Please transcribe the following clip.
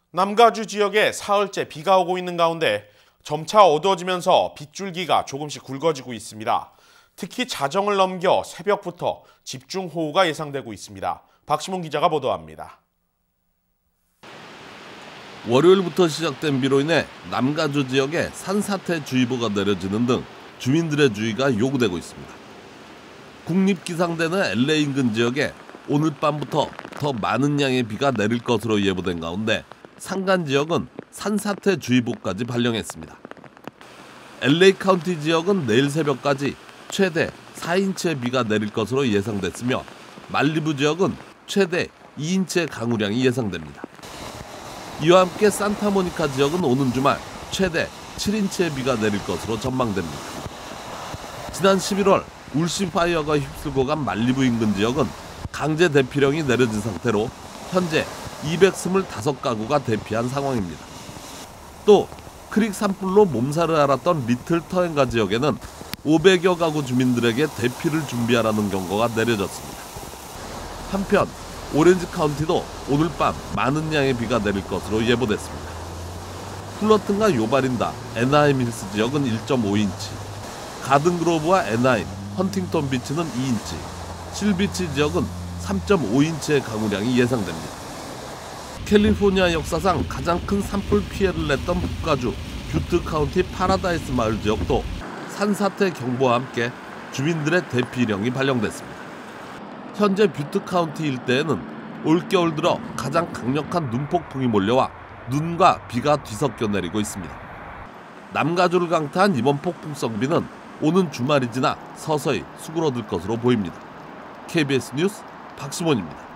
남가주 지역에 사흘째 비가 오고 있는 가운데 점차 어두워지면서 빗줄기가 조금씩 굵어지고 있습니다. 특히 자정을 넘겨 새벽부터 집중호우가 예상되고 있습니다. 박시문 기자가 보도합니다. 월요일부터 시작된 비로 인해 남가주 지역에 산사태주의보가 내려지는 등 주민들의 주의가 요구되고 있습니다. 국립기상대는 LA 인근 지역에 오늘 밤부터 더 많은 양의 비가 내릴 것으로 예보된 가운데 산간 지역은 산사태주의보까지 발령했습니다. LA 카운티 지역은 내일 새벽까지 최대 4인치의 비가 내릴 것으로 예상됐으며 말리부 지역은 최대 2인치의 강우량이 예상됩니다. 이와 함께 산타모니카 지역은 오는 주말 최대 7인치의 비가 내릴 것으로 전망됩니다. 지난 11월 울시파이어가 휩쓸고 간 말리부 인근 지역은 강제 대피령이 내려진 상태로 현재 225가구가 대피한 상황입니다. 또 크릭 산불로 몸살을 앓았던 리틀 터엔가 지역에는 500여 가구 주민들에게 대피를 준비하라는 경고가 내려졌습니다. 한편 오렌지 카운티도 오늘 밤 많은 양의 비가 내릴 것으로 예보됐습니다. 플러튼과 요바린다, 애나임 힐스 지역은 1.5인치, 가든그로브와 애나임, 헌팅턴 비치는 2인치, 실비치 지역은 3.5인치의 강우량이 예상됩니다. 캘리포니아 역사상 가장 큰 산불 피해를 냈던 북가주 뷰트 카운티 파라다이스 마을 지역도 산사태 경보와 함께 주민들의 대피령이 발령됐습니다. 현재 뷰트 카운티 일대에는 올겨울 들어 가장 강력한 눈폭풍이 몰려와 눈과 비가 뒤섞여 내리고 있습니다. 남가주를 강타한 이번 폭풍성 비는 오는 주말이 지나 서서히 수그러들 것으로 보입니다. KBS 뉴스 박시몬입니다.